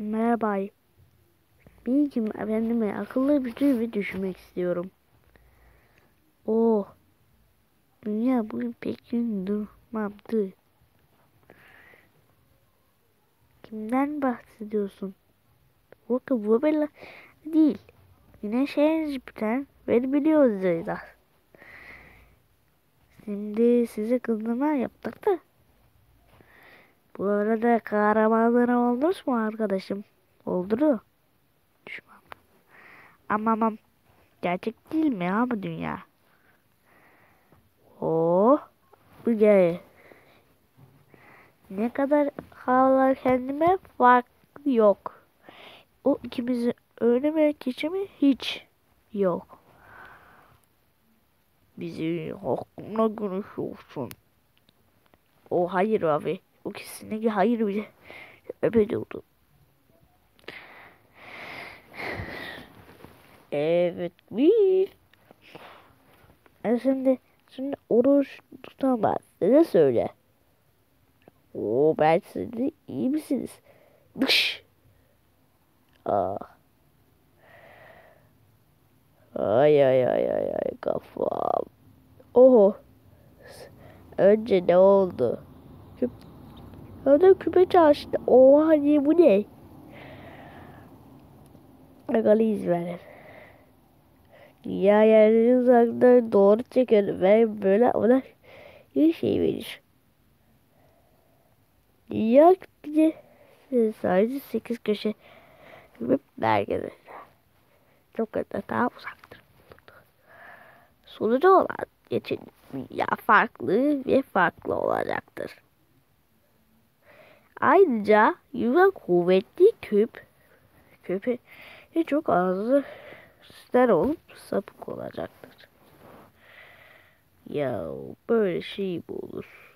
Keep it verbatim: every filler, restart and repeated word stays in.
Merhaba. Bir gün efendime akıllı bir düğümü düşünmek istiyorum. Oh, dünya bugün pek gün durmadı. Kimden bahsediyorsun? Bakın bu böyle değil. Güneş Jüpiter ve biliyoruz da. Şimdi size kızdırma yaptık da. Bu arada kahramanları oldunuz mu arkadaşım? Oldu mu? Düşman. Ama ama gerçek değil mi ya bu dünya? Oh, bu gel. Ne kadar havalar kendime farklı yok. O ikimizin öyle bir geçimi hiç yok. Bizi hakkında görüşüyorsun. O hayır abi. O kesinlikle hayır bile. Öyle oldu. Evet bir. E şimdi, şimdi oruç tutamaz. Ne söyle? Oo ben sizi iyi misiniz? Dış. Aa. Ay ay ay ay ay kafam. Oho. Önce ne oldu? Küp, öyle küpe çarşıda. Oha niye bu ne? Bakalım verir. Dünya yerleri uzaklıkları doğru çeker ve böyle ona bir şey verir. Dünya bize sadece sekiz köşe gibi merkezi. Çok kadar daha uzaktır. Sonucu olan için dünya farklı ve farklı olacaktır. Ayrıca yuva kuvvetli küp köpe çok az ister olup sapık olacaktır. Ya böyle şey mi olur?